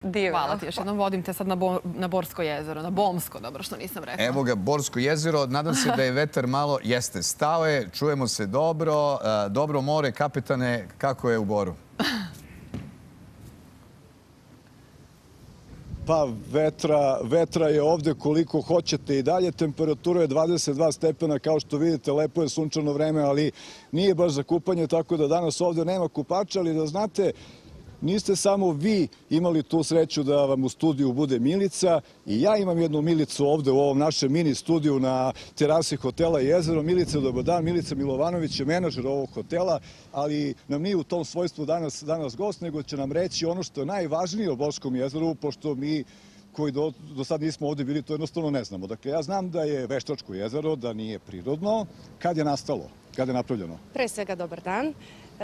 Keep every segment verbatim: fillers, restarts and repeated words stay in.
Divno. Hvala ti, još jednom vodim te sad na, Bo, na Borsko jezero, na Bomsko, dobro što nisam rekla. Evo ga, Borsko jezero, nadam se da je vetar malo, jeste, stao je, čujemo se dobro, dobro more, kapetane, kako je u Boru? Pa vetra, vetra je ovde koliko hoćete i dalje. Temperatura je dvadeset dva stepena, kao što vidite, lepo je sunčano vreme, ali nije baš za kupanje, tako da danas ovde nema kupača, ali da znate, niste samo vi imali tu sreću da vam u studiju bude Milica, i ja imam jednu Milicu ovde u ovom našem mini studiju na terasi hotela Jezero. Milica, dobar dan. Milica Milovanović je menadžer ovog hotela, ali nam nije u tom svojstvu danas, danas gost, nego će nam reći ono što je najvažnije o Borskom jezeru, pošto mi koji do, do sad nismo ovde bili, to jednostavno ne znamo. Dakle, ja znam da je veštačko jezero, da nije prirodno. Kad je nastalo? Kad je napravljeno? Pre svega, dobar dan.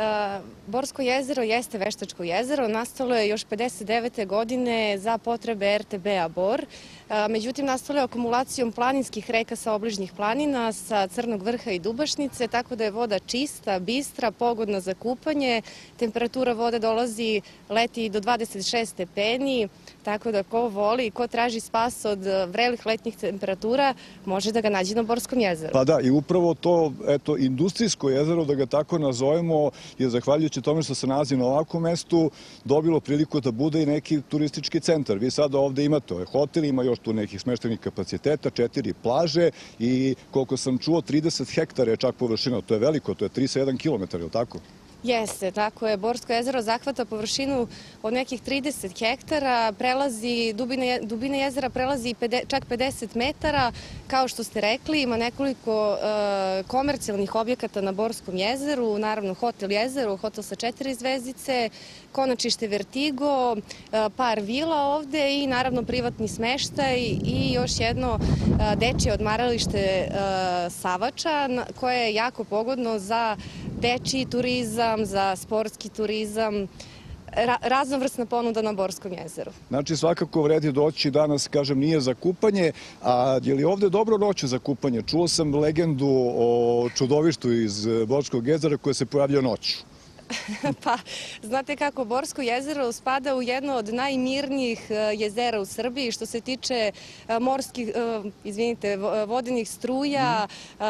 Borsko jezero jeste veštačko jezero. Nastalo je još pedeset devete godine za potrebe er te be-a Bor. Međutim, nastalo je akumulacijom planinskih reka sa obližnjih planina, sa Crnog vrha i Dubašnice, tako da je voda čista, bistra, pogodna za kupanje. Temperatura vode dolazi leti do dvadeset šest stepeni, tako da ko voli, ko traži spas od vrelih letnjih temperatura, može da ga nađe na Borskom jezeru. Pa da, i upravo to, eto, industrijsko jezero, da ga tako nazovemo, je zahvaljujući tome što se nalazi na ovakvom mestu dobilo priliku da bude i neki turistički centar. Vi sada ovde imate ovaj hotel, ima još tu nekih smeštenih kapaciteta, četiri plaže i koliko sam čuo, trideset hektara je čak površina. To je veliko, to je trideset jedan kilometar, je li tako? Jeste, tako je. Borsko jezero zahvata površinu od nekih trideset hektara, prelazi, dubina, dubina jezera prelazi čak pedeset metara. Kao što ste rekli, ima nekoliko e, komercijalnih objekata na Borskom jezeru, naravno hotel jezero, hotel sa četiri zvezdice, konačište Vertigo, e, par vila ovde i naravno privatni smeštaj i još jedno e, dečje odmaralište e, Savača, koje je jako pogodno za dečiji turizam, za sportski turizam, raznovrsna ponuda na Borskom jezeru. Znači, svakako vredi doći danas, kažem, nije za kupanje, a je li ovde dobro noće za kupanje? Čuo sam legendu o čudovištu iz Borskog jezera koje se pojavlja noću. Pa, znate kako, Borsko jezero spada u jedno od najmirnijih jezera u Srbiji što se tiče morskih, izvinite, vodenih struja,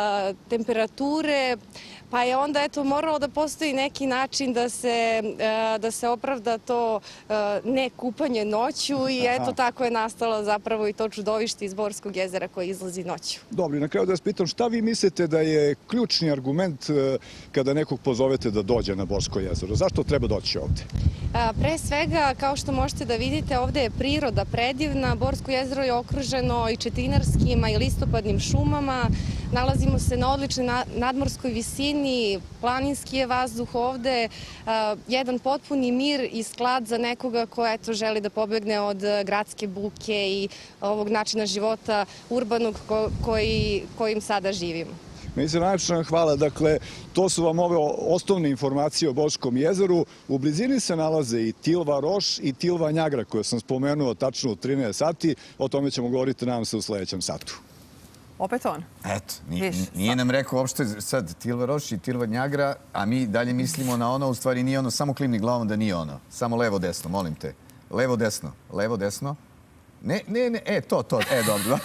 temperature, pa je onda, eto, moralo da postoji neki način da se, da se opravda to ne kupanje noću i eto, tako je nastalo zapravo i to čudovište iz Borskog jezera koje izlazi noću. Dobro, i na kraju da vas pitam, šta vi mislite da je ključni argument kada nekog pozovete da dođe na Borsko jezero? Zašto treba doći ovde? Pre svega, kao što možete da vidite, ovde je priroda predivna. Borsko jezero je okruženo i četinarskim i listopadnim šumama. Nalazimo se na odličnoj nadmorskoj visini, planinski je vazduh ovde, jedan potpuni mir i sklad za nekoga ko eto želi da pobegne od gradske buke i ovog načina života urbanog koji, kojim sada živimo. Mi se najlepše hvala. Dakle, to su vam ove osnovne informacije o Borskom jezeru. U blizini se nalaze i Tilva Roš i Tilva Njagra, koje sam spomenuo tačno u trinaest sati. O tome ćemo govoriti, nadam se, u sledećem satu. Opet on. Eto, nije, nije nam rekao uopšte sad Tilva Roš i Tilva Njagra, a mi dalje mislimo na ono, u stvari nije ono, samo klimni glavom da nije ono. Samo levo, desno, molim te. Levo, desno, levo, desno. Ne, ne, ne, e, to, to, e, dobro.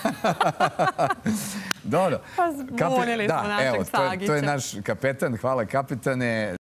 Dobro. Pa zbunili smo našeg Sagića. To je naš kapetan, hvala kapetane.